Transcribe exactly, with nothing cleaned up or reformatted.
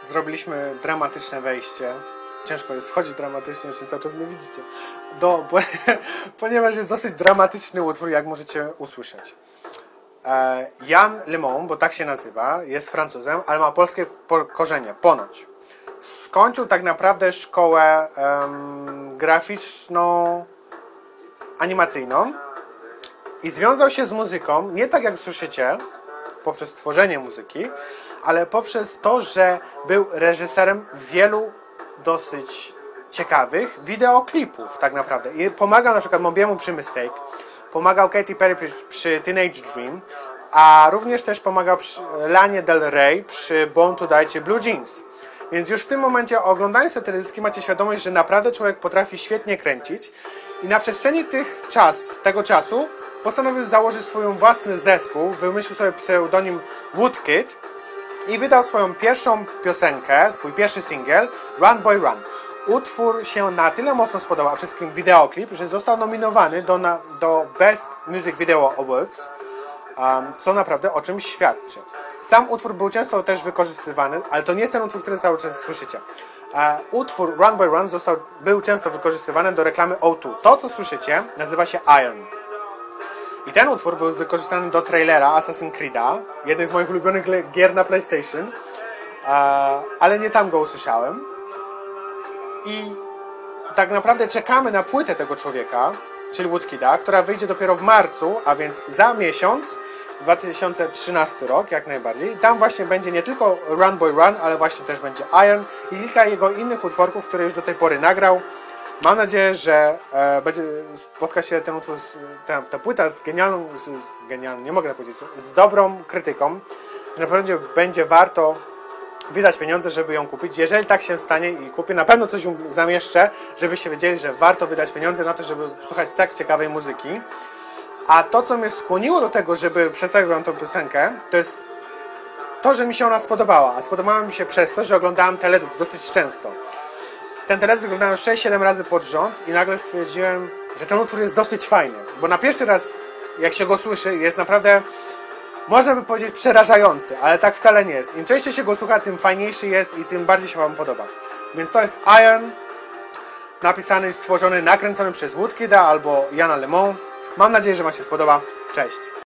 zrobiliśmy dramatyczne wejście. Ciężko jest wchodzić dramatycznie, czy cały czas mnie widzicie. Do, bo, ponieważ jest dosyć dramatyczny utwór, jak możecie usłyszeć. E, Jan Lemon, bo tak się nazywa, jest Francuzem, ale ma polskie korzenie, ponoć. Skończył tak naprawdę szkołę um, graficzną, animacyjną i związał się z muzyką, nie tak jak słyszycie, poprzez tworzenie muzyki, ale poprzez to, że był reżyserem wielu dosyć ciekawych wideoklipów tak naprawdę. I pomagał na przykład Mobiemu przy Mistake, pomagał Katy Perry przy, przy Teenage Dream, a również też pomagał przy Lanie Del Rey przy Born to Die czy Blue Jeans. Więc już w tym momencie, oglądając te teledyski, macie świadomość, że naprawdę człowiek potrafi świetnie kręcić i na przestrzeni tych czas, tego czasu postanowił założyć swój własny zespół, wymyślił sobie pseudonim Woodkid i wydał swoją pierwszą piosenkę, swój pierwszy singiel Run Boy Run. Utwór się na tyle mocno spodobał, a przede wszystkim wideoklip, że został nominowany do, na, do Best Music Video Awards, um, co naprawdę o czymś świadczy. Sam utwór był często też wykorzystywany, ale to nie jest ten utwór, który cały czas słyszycie. E, utwór Run Boy Run został, był często wykorzystywany do reklamy O dwa. To, co słyszycie, nazywa się Iron. I ten utwór był wykorzystany do trailera Assassin's Creed'a, jednej z moich ulubionych gier na PlayStation, e, ale nie tam go usłyszałem. I tak naprawdę czekamy na płytę tego człowieka, czyli Woodkida, która wyjdzie dopiero w marcu, a więc za miesiąc, dwa tysiące trzynasty rok, jak najbardziej. I tam właśnie będzie nie tylko Run Boy Run, ale właśnie też będzie Iron i kilka jego innych utworków, które już do tej pory nagrał. Mam nadzieję, że e, będzie spotka się ten utwór, ta, ta płyta z genialną, z, genialną, nie mogę tak powiedzieć, z dobrą krytyką. Naprawdę będzie warto wydać pieniądze, żeby ją kupić. Jeżeli tak się stanie i kupię, na pewno coś ją zamieszczę, żebyście wiedzieli, że warto wydać pieniądze na to, żeby słuchać tak ciekawej muzyki. A to, co mnie skłoniło do tego, żeby przedstawić wam tą piosenkę, to jest to, że mi się ona spodobała. A spodobała mi się przez to, że oglądałem teledysk dosyć często. Ten teledysk oglądałem sześć siedem razy pod rząd i nagle stwierdziłem, że ten utwór jest dosyć fajny. Bo na pierwszy raz, jak się go słyszy, jest naprawdę, można by powiedzieć, przerażający, ale tak wcale nie jest. Im częściej się go słucha, tym fajniejszy jest i tym bardziej się wam podoba. Więc to jest Iron, napisany, stworzony, nakręcony przez Woodkida albo Jana Lemon. Mam nadzieję, że wam się spodoba. Cześć!